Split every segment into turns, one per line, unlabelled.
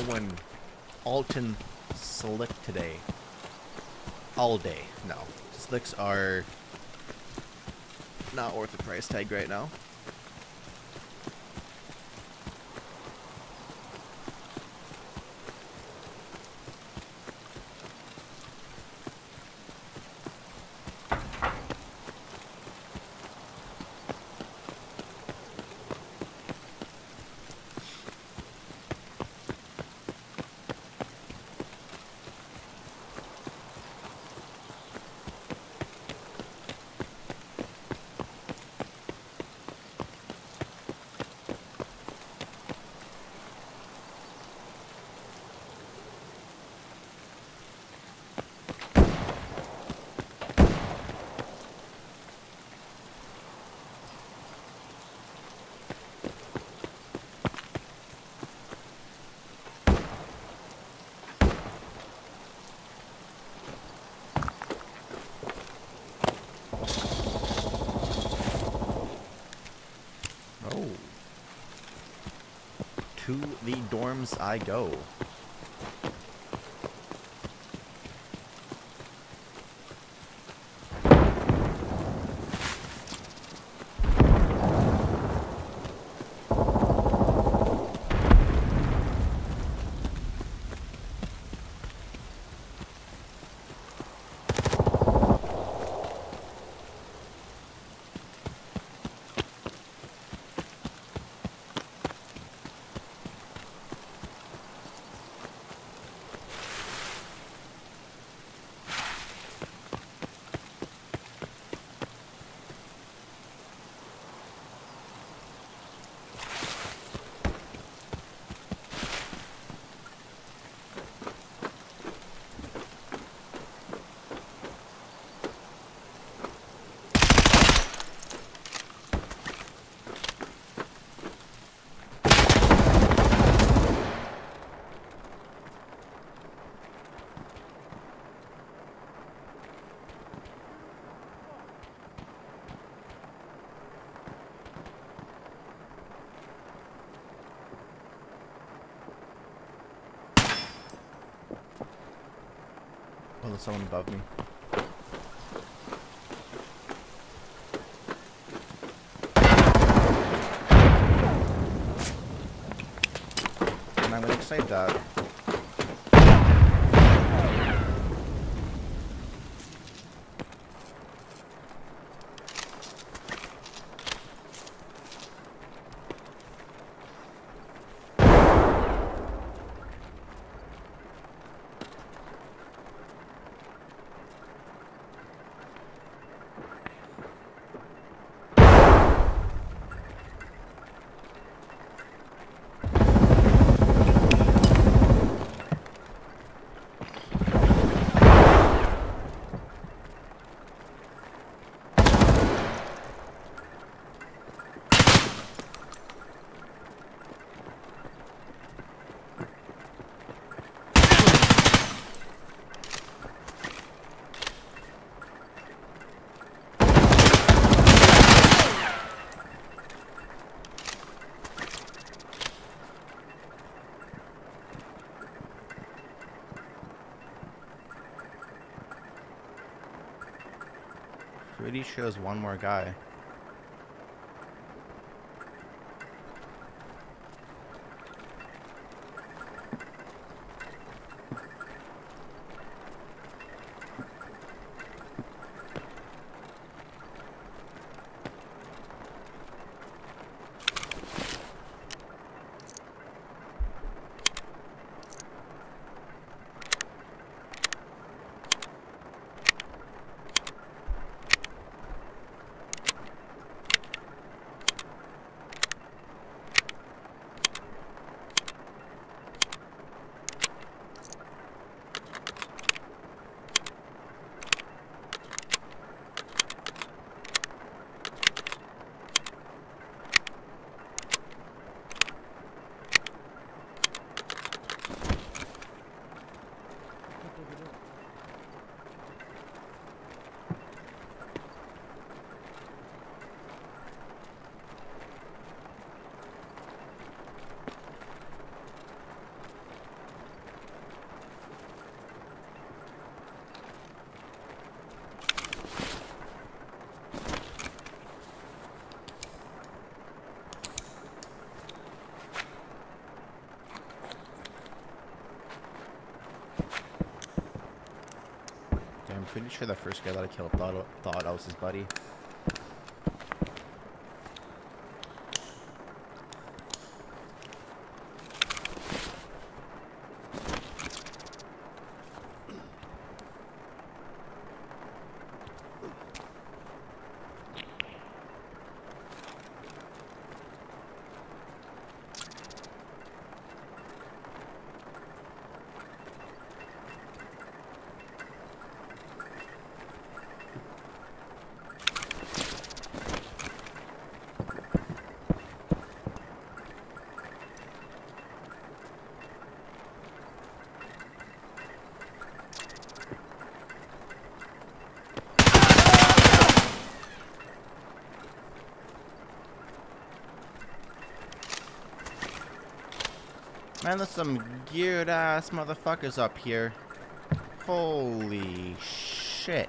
going Alton Slick today. All day. No. Slicks are not worth the price tag right now. To the dorms I go. Oh, there's someone above me. And I'm gonna save that. Pretty sure there's one more guy. Pretty sure the first guy that I killed thought I was his buddy. Man, there's some geared ass motherfuckers up here. Holy shit.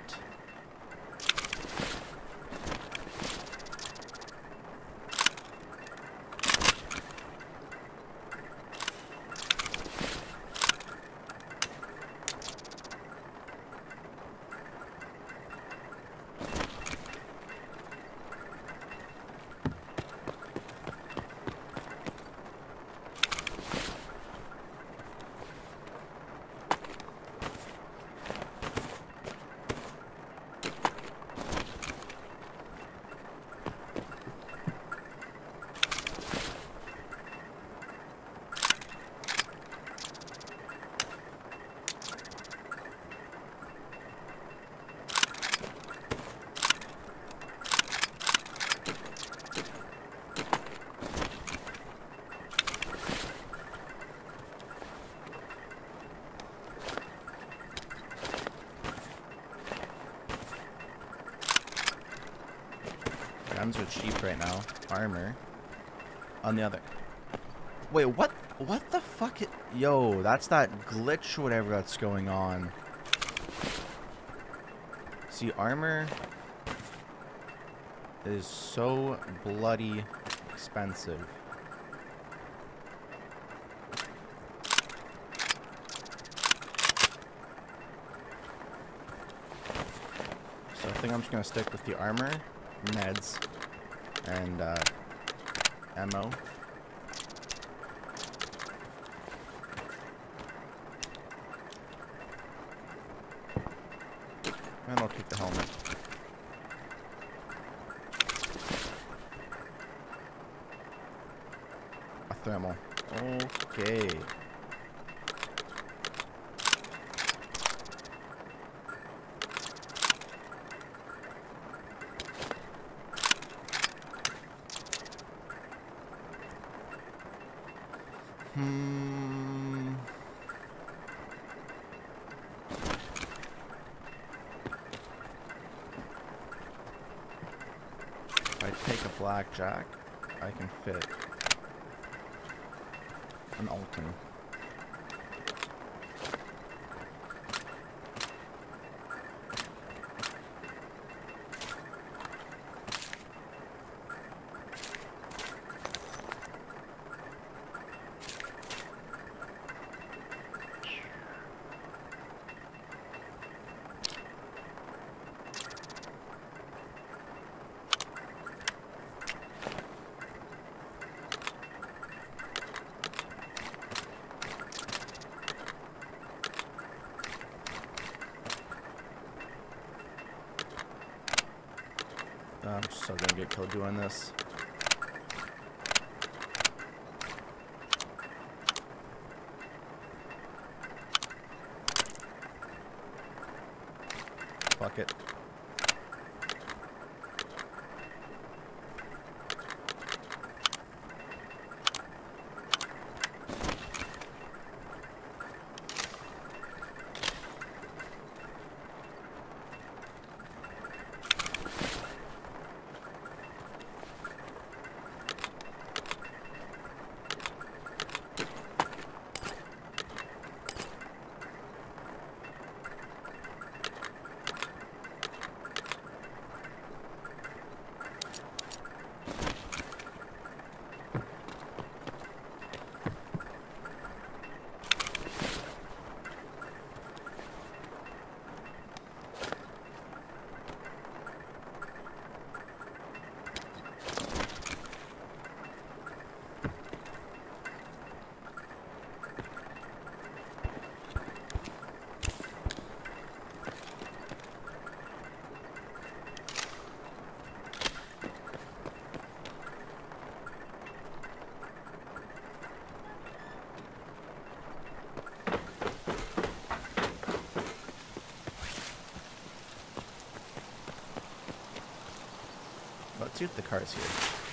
Guns are cheap right now. Armor. On the other. Wait, what? What the fuck? Yo, that's that glitch or whatever that's going on. See, armor is so bloody expensive. So I think I'm just gonna stick with the armor, meds, and ammo. And I'll take the helmet. A thermal. Okay. If I take a blackjack, I can fit an Alton. I'm so gonna get killed doing this. Fuck it. Let's see if the car's here.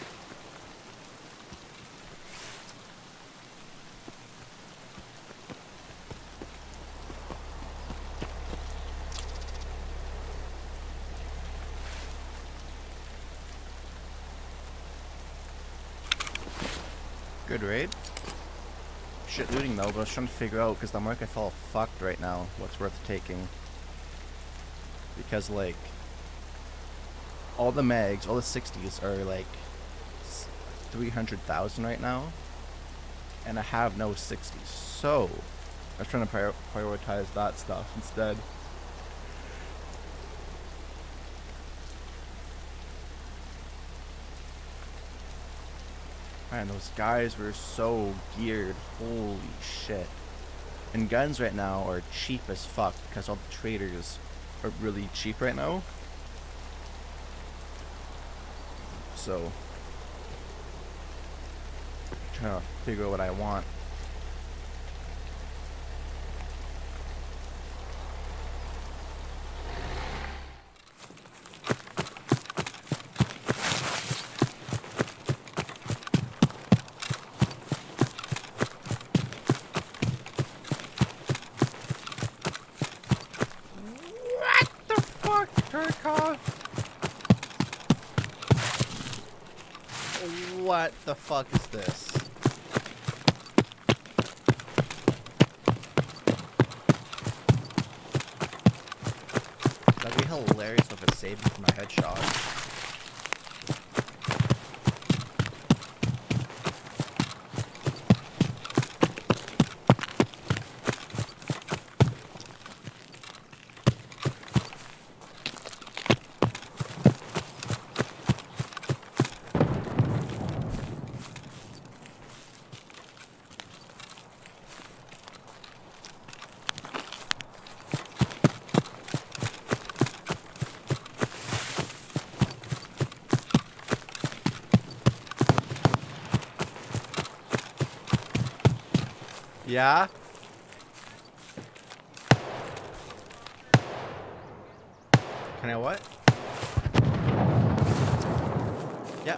Good raid. Shit looting though, but I was trying to figure out, because the market fell fucked right now, what's worth taking. Because like, all the mags, all the 60s are like 300,000 right now, and I have no 60s, so I was trying to prioritize that stuff instead. Man, those guys were so geared, holy shit. And guns right now are cheap as fuck, because all the traders are really cheap right now. So, I'm trying to figure out what I want. What the fuck, Tarkov? What the fuck is this? That'd be hilarious if it saved me from my headshot. Yeah? Can I what? Yeah.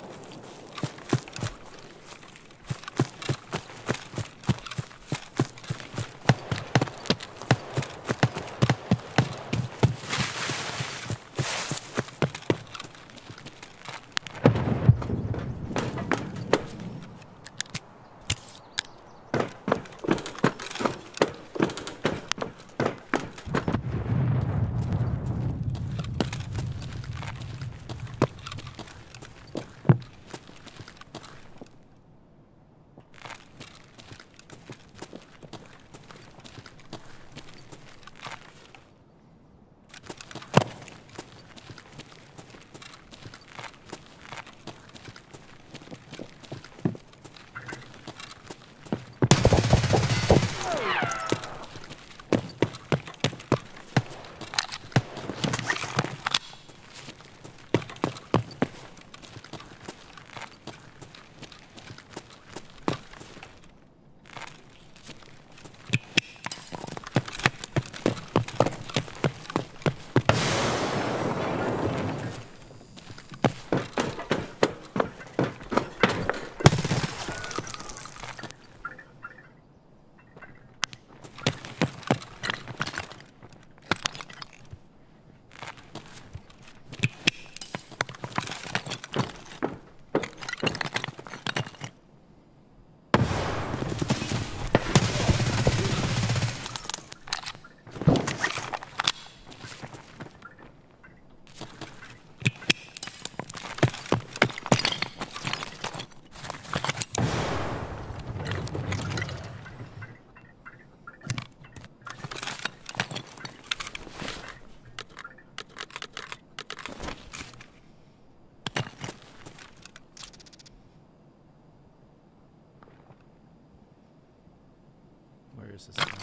Where is this thing?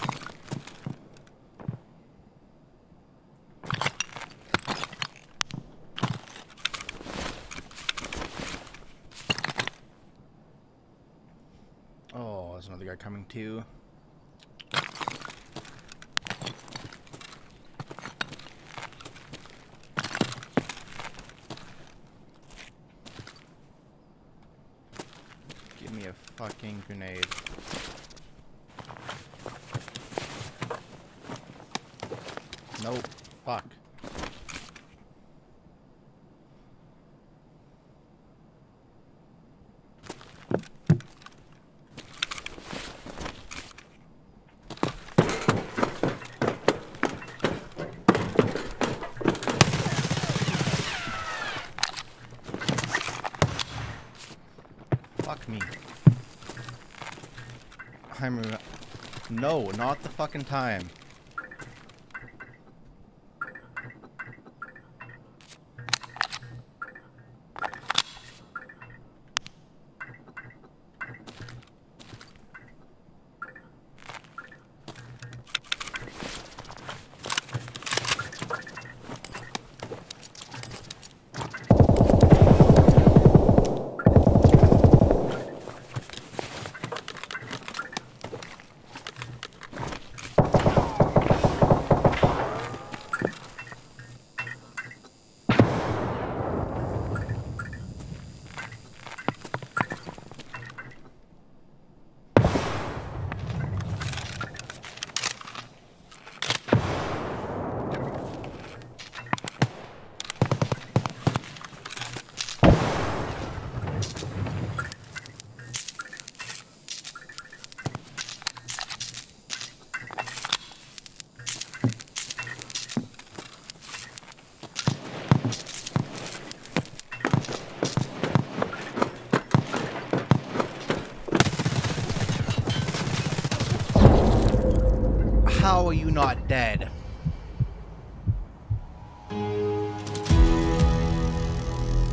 Oh, there's another guy coming too. me a fucking grenade. Nope. Fuck. Fuck me. No, not the fucking time. How are you not dead?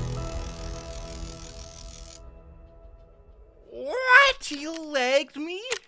What? You legged me?